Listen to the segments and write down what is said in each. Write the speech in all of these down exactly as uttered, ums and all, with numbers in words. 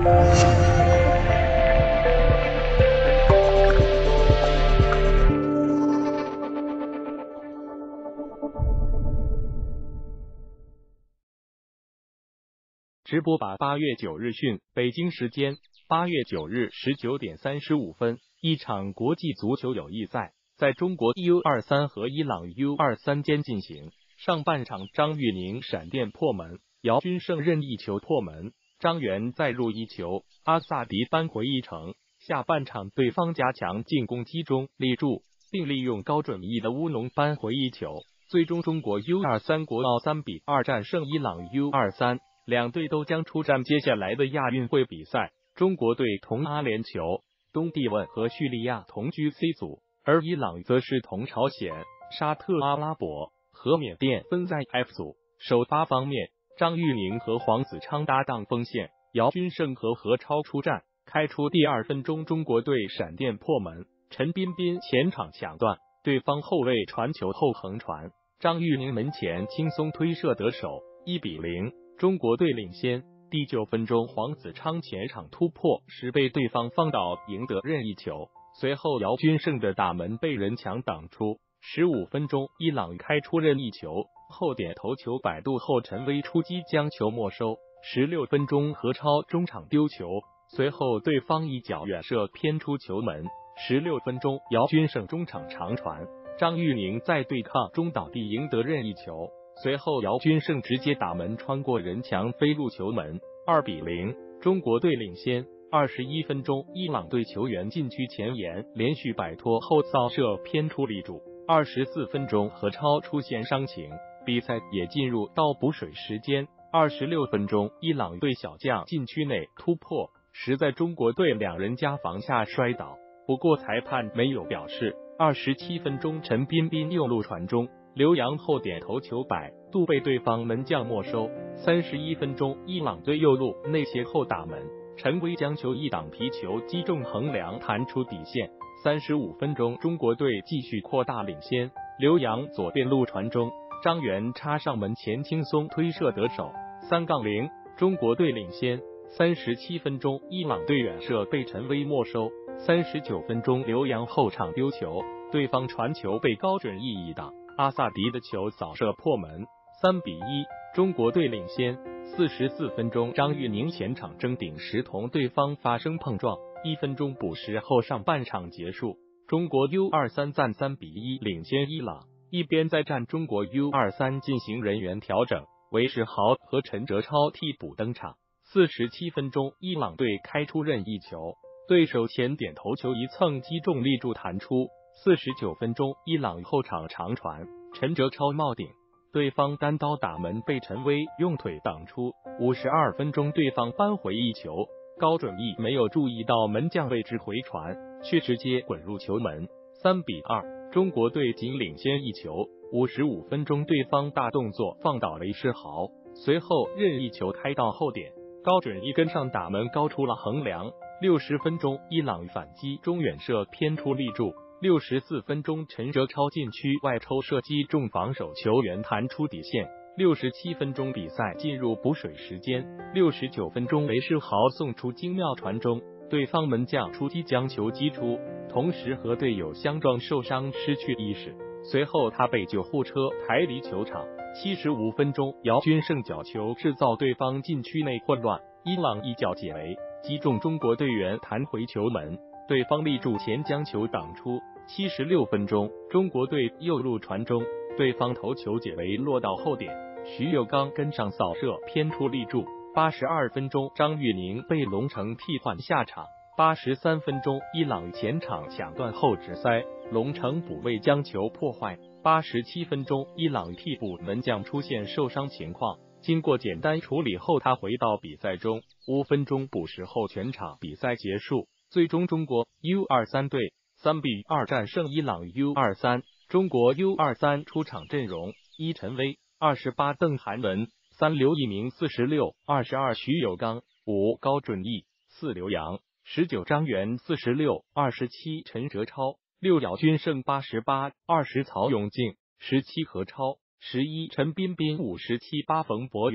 直播把八月九日讯，北京时间八月九日十九点三十五分，一场国际足球友谊赛在中国 U 二十三 和伊朗 U 二十三 间进行。上半场张玉宁闪电破门，姚军胜任意球破门，张源再入一球，阿萨迪扳回一城。下半场对方加强进攻，集中立柱，并利用高准翼的乌龙扳回一球。最终中国 U 二十三 国奥三比二战胜伊朗 U 二十三。两队都将出战接下来的亚运会比赛。中国队同阿联酋、东帝汶和叙利亚同居 C 组，而伊朗则是同朝鲜、沙特阿拉伯和缅甸分在 F 组。首发方面，张玉宁和黄子昌搭档锋线，姚军胜和何超出战。开出第二分钟，中国队闪电破门，陈彬彬前场抢断，对方后卫传球后横传，张玉宁门前轻松推射得手，一比零。中国队领先。第九分钟，黄子昌前场突破时被对方放倒，赢得任意球。随后姚军胜的大门被人墙挡出。十五分钟，伊朗开出任意球，后点头球摆渡后陈威出击将球没收。十六分钟，何超中场丢球，随后对方一脚远射偏出球门。十六分钟，姚军胜中场长传，张玉宁在对抗中倒地赢得任意球。随后姚军胜直接打门穿过人墙飞入球门。二比零，中国队领先。二十一分钟，伊朗队球员禁区前沿连续摆脱后扫射偏出立柱。二十四分钟，何超出现伤情，比赛也进入到补水时间。二十六分钟，伊朗队小将禁区内突破，实在中国队两人夹防下摔倒，不过裁判没有表示。二十七分钟，陈彬彬右路传中，刘洋后点头球摆渡被对方门将没收。三十一分钟，伊朗队右路内切后打门，陈威将球一挡皮球击中横梁弹出底线。三十五分钟，中国队继续扩大领先，刘洋左边路传中，张源插上门前轻松推射得手。三杠零，中国队领先。三十七分钟，伊朗队远射被陈威没收。三十九分钟，刘洋后场丢球，对方传球被高准翼一挡，阿萨迪的球扫射破门。三比一，中国队领先。四十四分钟，张玉宁前场争顶时同对方发生碰撞，一分钟补时后上半场结束，中国 U 二十三 战三比一领先伊朗。一边再战，中国 U 二十三 进行人员调整，韦世豪和陈哲超替补登场。四十七分钟，伊朗队开出任意球，对手前点头球一蹭击中立柱弹出。四十九分钟，伊朗后场长传，陈哲超冒顶，对方单刀打门被陈威用腿挡出。五十二分钟，对方扳回一球，高准翼没有注意到门将位置回传，却直接滚入球门。三比二，中国队仅领先一球。五十五分钟，对方大动作放倒韦世豪，随后任意球开到后点，高准翼跟上打门高出了横梁。六十分钟，伊朗反击中远射偏出立柱。六十四分钟，陈哲超禁区外抽射击中防守球员弹出底线。六十七分钟，比赛进入补水时间。六十九分钟，韦世豪送出精妙传中，对方门将出击将球击出，同时和队友相撞受伤失去意识，随后他被救护车抬离球场。七十五分钟，姚军胜角球制造对方禁区内混乱，伊朗一脚解围击中中国队员弹回球门，对方立柱前将球挡出。七十六分钟，中国队右路传中，对方头球解围落到后点，徐有刚跟上扫射偏出立柱。八十二分钟，张玉宁被龙城替换下场。八十三分钟，伊朗前场抢断后直塞，龙城补位将球破坏。八十七分钟，伊朗替补门将出现受伤情况，经过简单处理后他回到比赛中。五分钟补时后全场比赛结束，最终中国 U 二十三 队三比二战胜伊朗 U 二十三。中国 U 二十三 出场阵容：一陈威，二十八邓涵文，三刘一鸣，四十六，二十二徐有刚，五高准翼，四刘洋，十九张源，四十六，二十七陈哲超，六姚军胜，八十八，二十曹永静，十七何超，十一陈彬彬，五十七八冯博元，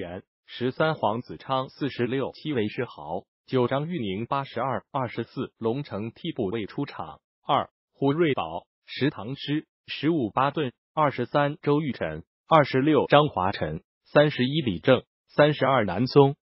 十三黄子昌四十六，七韦世豪，九张玉宁八十二，二十四龙城替补未出场。二胡瑞宝，十唐诗，十五巴顿，二十三周玉晨，二十六张华晨，三十一李正，三十二南松。